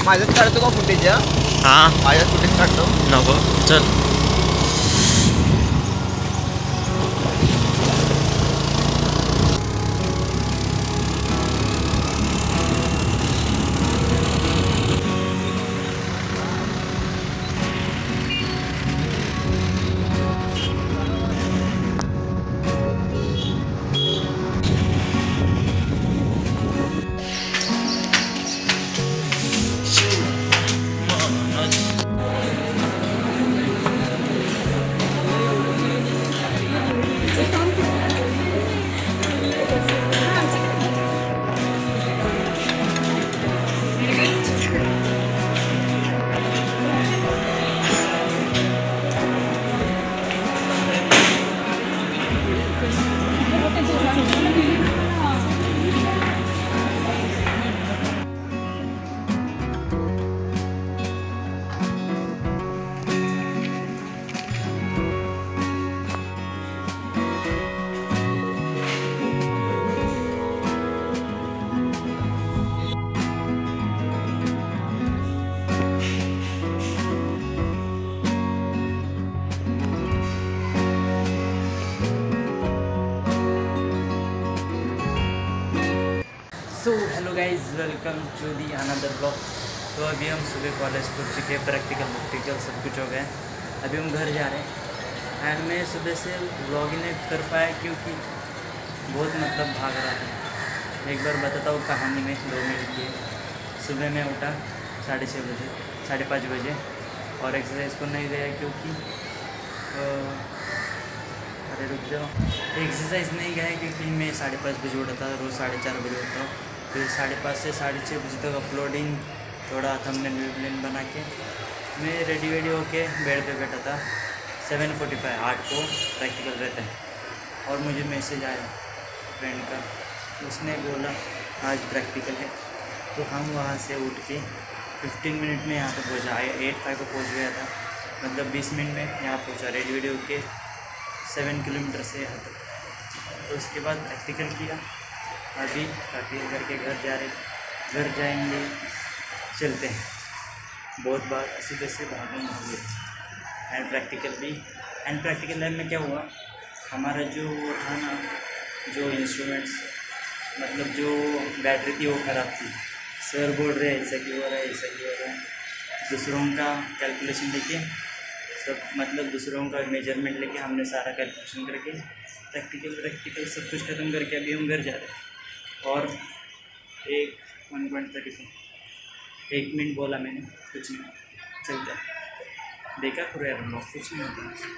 माझ्याच काढतो का फुटेज? हां माझ्याच फुटेज काढतो. नको चल. So hello guys, welcome to the another blog. तो अभी हम सुबह कॉलेज पहुँच चुके हैं, प्रैक्टिकल सब कुछ हो गया। अभी हम घर जा रहे हैं एंड मैं सुबह से ब्लॉग ही नहीं कर पाया क्योंकि बहुत भाग रहा था। एक बार बताता हूँ कहानी में 2 मिनट की। सुबह मैं उठा 6:30 बजे 5:30 बजे और एक्सरसाइज को नहीं गया क्योंकि अरे रुक जाओ, एक्सरसाइज नहीं गया क्योंकि मैं 5:30 बजे उठा था। रोज़ 4:30 बजे उठता हूँ। फिर 5:30 से 6:30 बजे तक अपलोडिंग, थोड़ा थंबनेल बना के मैं रेडी होके बेड पे बैठा था। 7:45 8 को प्रैक्टिकल रहता है और मुझे मैसेज आया फ्रेंड का। उसने बोला आज प्रैक्टिकल है। तो हम वहाँ से उठ के 15 मिनट में यहाँ पर पहुँचा। 8:05 को पहुँच गया था, 20 मिनट में यहाँ पहुँचा रेडी होके 7 किलोमीटर से यहाँ तक। तो उसके बाद प्रैक्टिकल किया। अभी प्रैक्टिकल करके घर जाएंगे, चलते हैं। बहुत बार सीधे से भागने हो गए एंड प्रैक्टिकल लैब में क्या हुआ, हमारा जो वो था ना, जो इंस्ट्रूमेंट्स जो बैटरी थी वो ख़राब थी। सर बोल रहे ऐसा क्यों हो रहा है, दूसरों का कैलकुलेशन लेके सब दूसरों का मेजरमेंट लेके हमने सारा कैलकुलेशन करके प्रैक्टिकल सब कुछ ख़त्म करके अभी हम घर जा रहे हैं। और 1 मिनट बोला मैंने, कुछ नहीं, चलता देखा पूरा कुछ नहीं होता।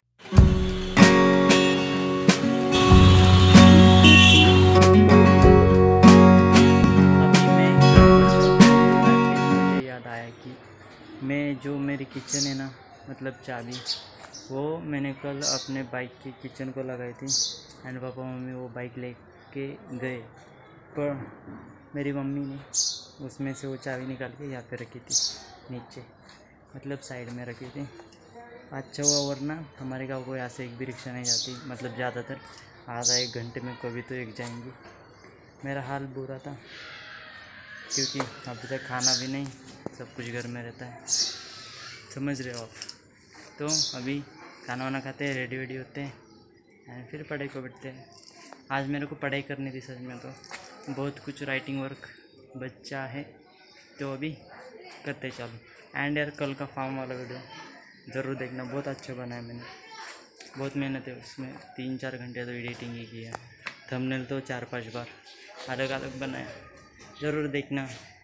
जो मेरी किचन है ना, चाबी वो मैंने कल अपने बाइक की किचन को लगाई थी एंड पापा मम्मी वो बाइक लेके गए, पर मेरी मम्मी ने उसमें से वो चाबी निकाल के यहाँ पे रखी थी नीचे, साइड में रखी थी। अच्छा हुआ, वरना हमारे गाँव को यहाँ से एक भी रिक्शा नहीं जाती, ज़्यादातर आधा 1 घंटे में कभी तो एक जाएंगी। मेरा हाल बुरा था क्योंकि अभी तक खाना भी नहीं, सब कुछ घर में रहता है, समझ रहे हो आप। तो अभी खाना वाना खाते हैं, रेडी होते हैं एंड फिर पढ़ाई को बैठते हैं। आज मेरे को पढ़ाई करनी थी, सच में तो बहुत कुछ राइटिंग वर्क बच्चा है, तो अभी करते चालू। एंड यार कल का फार्म वाला वीडियो ज़रूर देखना, बहुत अच्छा बनाया मैंने, बहुत मेहनत है उसमें। 3-4 घंटे तो एडिटिंग ही किया, थंबनेल तो 4-5 बार अलग बनाया, ज़रूर देखना।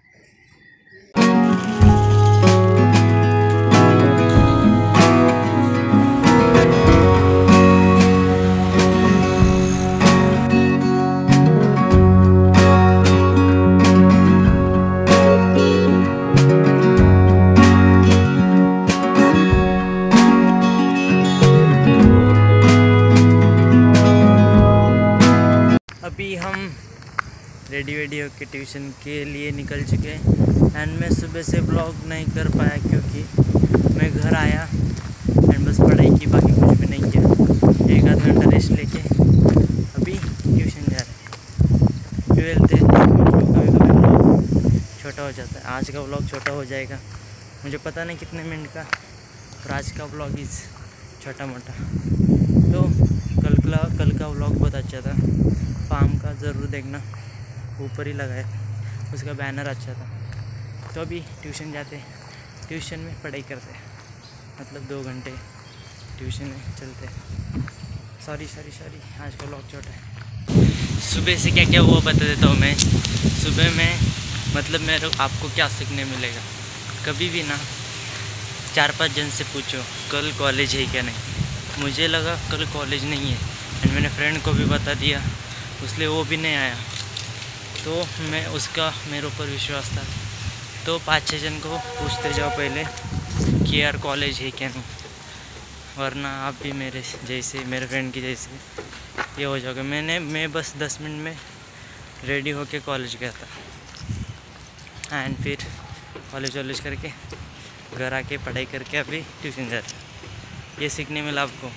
अभी हम रेडी होकर ट्यूशन के लिए निकल चुके हैं एंड मैं सुबह से ब्लॉग नहीं कर पाया क्योंकि मैं घर आया एंड बस पढ़ाई की, बाकी कुछ भी नहीं किया। 1-आध घंटा रेस्ट लेके अभी ट्यूशन जा रहे हैं। 12th है, कभी ब्लॉग छोटा हो जाता है। आज का व्लॉग छोटा हो जाएगा, मुझे पता नहीं कितने मिनट का, और आज का व्लॉग इस छोटा मोटा। तो कल का व्लॉग बहुत अच्छा था, फार्म का ज़रूर देखना, ऊपर ही लगा है, उसका बैनर अच्छा था। तो अभी ट्यूशन जाते, ट्यूशन में पढ़ाई करते, मतलब 2 घंटे ट्यूशन में चलते। सॉरी आज का व्लॉग छोटा है। सुबह से क्या क्या हुआ बता देता हूँ मैं। सुबह में मतलब मेरे आपको क्या सीखने मिलेगा, कभी भी ना 4-5 जन से पूछो कल कॉलेज है क्या नहीं। मुझे लगा कल कॉलेज नहीं है, एंड मैंने फ्रेंड को भी बता दिया, इसलिए वो भी नहीं आया। तो मैं उसका मेरे ऊपर विश्वास था, तो 5-6 जन को पूछते जाओ पहले कि यार कॉलेज है क्या नहीं, वरना आप भी मेरे जैसे, मेरे फ्रेंड की जैसे ये हो जाओगे। मैं बस 10 मिनट में रेडी होके कॉलेज गया था, एंड फिर कॉलेज करके घर आके पढ़ाई करके अभी ट्यूशन जाते। ये सीखने मिला आपको।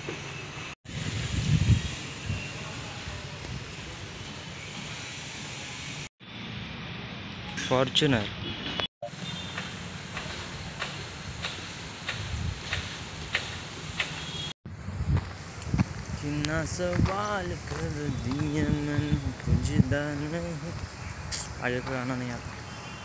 फॉर्च्यूनर कितना सवाल कर दिया मन पुजदा नहीं। आगे तो गाना नहीं आता।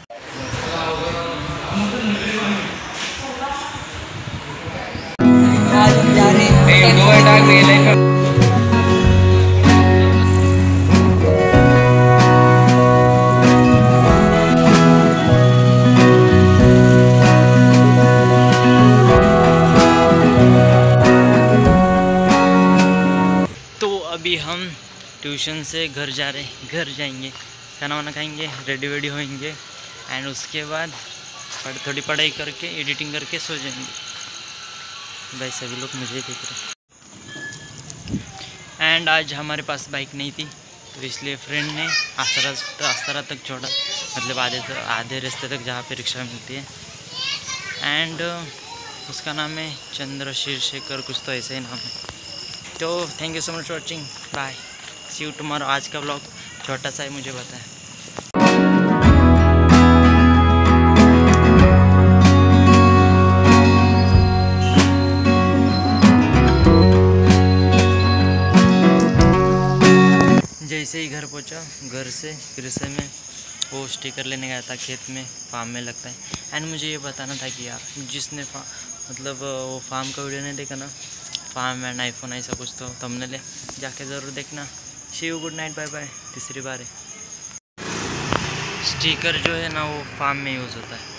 तो अभी हम ट्यूशन से घर जा रहे, घर जाएंगे, खाना वाना खाएंगे, रेडी वेडी होएंगे, एंड उसके बाद थोड़ी पढ़ाई करके एडिटिंग करके सो जाएंगे। भाई सभी लोग मुझे देख रहे। एंड आज हमारे पास बाइक नहीं थी, तो इसलिए फ्रेंड ने आसरा तक छोड़ा, मतलब आधे रास्ते तक जहाँ पे रिक्शा मिलती है। एंड उसका नाम है चंद्रशेखर, कुछ तो ऐसा ही नाम है। तो thank you so much for watching, bye, see you tomorrow. आज का व्लॉग छोटा सा है, मुझे पता है। जैसे ही घर पहुंचा, घर से फिर से मैं वो स्टिकर लेने गया था, खेत में फार्म में लगता है। एंड मुझे ये बताना था कि यार जिसने मतलब वो फार्म का वीडियो नहीं देखा ना, फार्म एंड आईफोन ऐसा कुछ, तो तुमने ले जाके ज़रूर देखना। See you, good night, bye bye. तीसरी बार है। स्टिकर जो है ना वो फार्म में यूज़ होता है।